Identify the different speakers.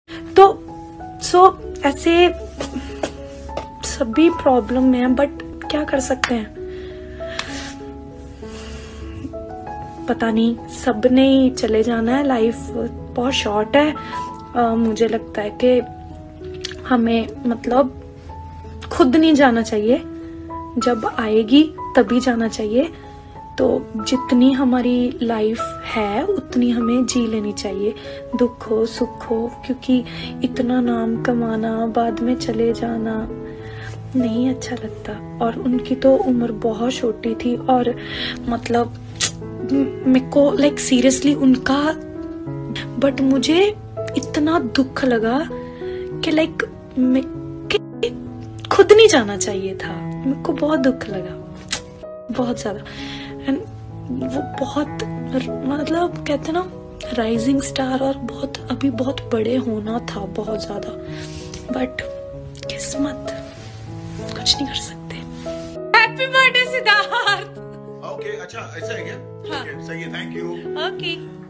Speaker 1: तो ऐसे सभी प्रॉब्लम में है, बट क्या कर सकते हैं, पता नहीं, सबने ही चले जाना है, लाइफ बहुत शॉर्ट है। मुझे लगता है कि हमें मतलब खुद नहीं जाना चाहिए, जब आएगी तभी जाना चाहिए। तो जितनी हमारी लाइफ है उतनी हमें जी लेनी चाहिए, दुख हो सुख हो, क्योंकि इतना नाम कमाना बाद में चले जाना नहीं अच्छा लगता। और उनकी तो उम्र बहुत छोटी थी, और मतलब मेरे को लाइक सीरियसली उनका, बट मुझे इतना दुख लगा कि लाइक मैं खुद नहीं जाना चाहिए था। मेरे को बहुत दुख लगा, बहुत ज्यादा। एंड वो बहुत मतलब कहते ना राइजिंग स्टार, और बहुत अभी बहुत बड़े होना था बहुत ज्यादा, बट किस्मत, कुछ नहीं कर सकते। Happy birthday Siddharth.
Speaker 2: ओके, अच्छा ऐसा है क्या? हाँ। सही है, थैंक यू।
Speaker 1: ओके।